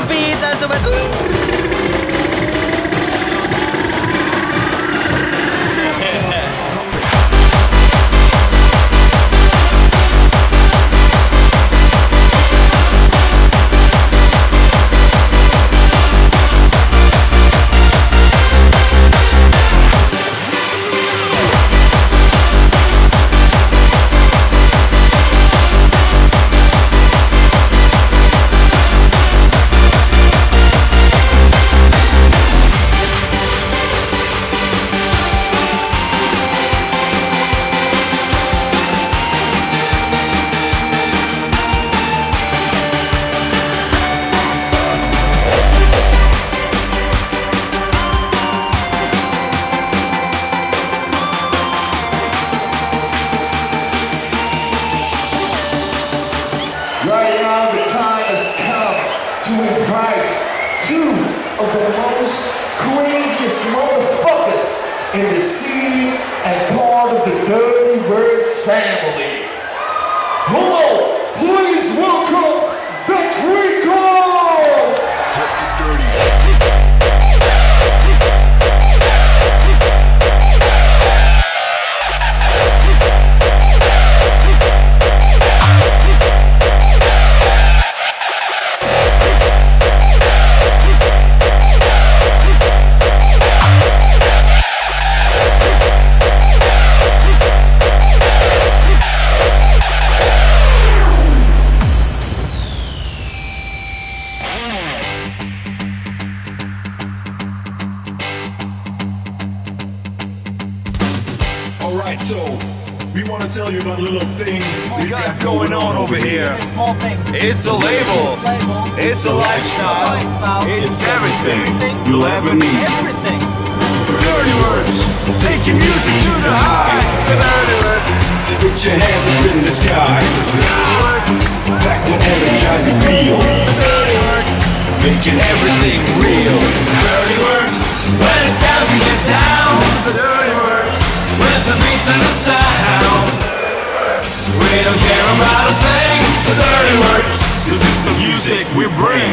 speed, that's what. Right now the time has come to invite two of the most craziest motherfuckers in the city and part of the Dirty Words family. Hommel, please welcome the Tweekaz! Let's get dirty. Alright, so we want to tell you about a little thing we got going on over here. It's a label, it's a lifestyle, it's everything you'll ever need. Dirty Words, take your music to the high. Put your hands up in the sky. Back with energizing feel, making everything real. Dirty Words, when it's time to get down. The Dirty Words, with the beats and the sound. We don't care about a thing. The Dirty Words, this is the music we bring.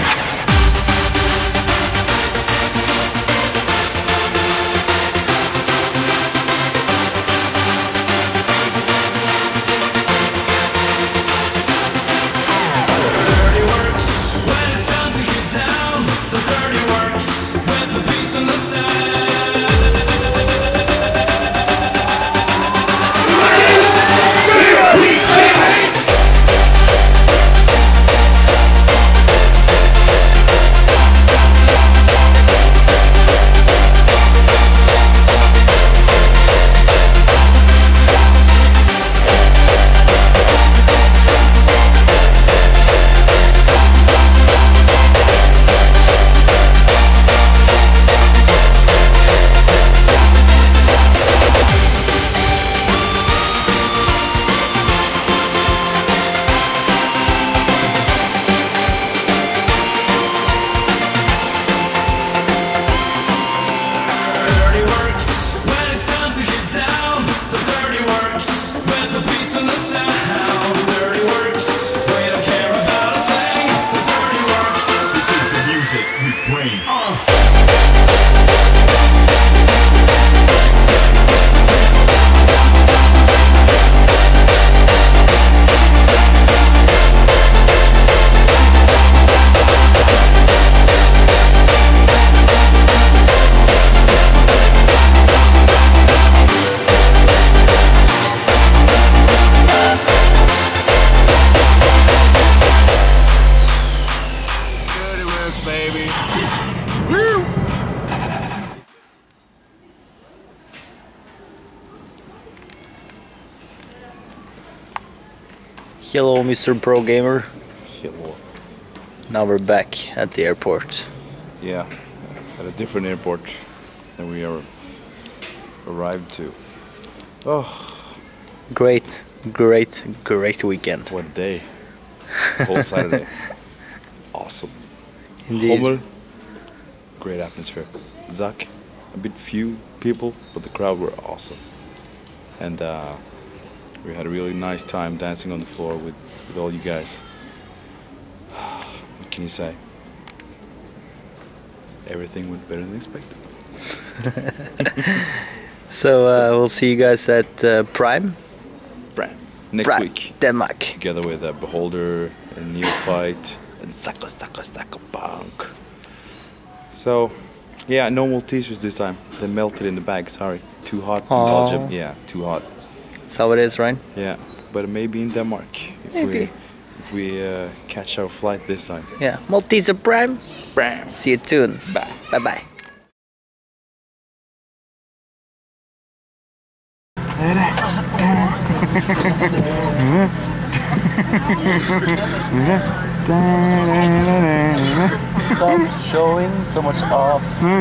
Hello, Mr. Pro Gamer. Hello. Now we're back at the airport. Yeah, at a different airport than we arrived to. Oh, Great weekend. what a day. The whole Saturday. Awesome. Indeed. Hommel, great atmosphere. Zak, a bit few people, but the crowd were awesome. And we had a really nice time dancing on the floor with all you guys. What can you say? everything went better than expected. So we'll see you guys at Prime Next week, Denmark. together with Beholder and Neophyte and Saka Punk. So, yeah, no more t-shirts this time. They melted in the bag. Sorry, too hot in Belgium. Yeah, too hot. That's how it is, right? Yeah, but maybe in Denmark if we catch our flight this time. Yeah, Malteser Prime. Bam. See you soon. Bye. Bye bye. Stop showing so much off.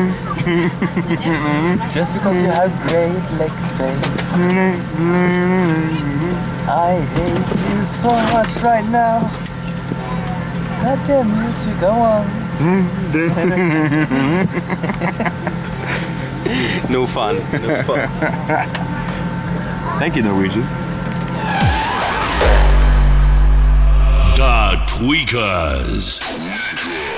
Just because you have great leg space. I hate you so much right now. I tell you to go on. No fun. No fun. Thank you, Norwegian. The Tweekaz.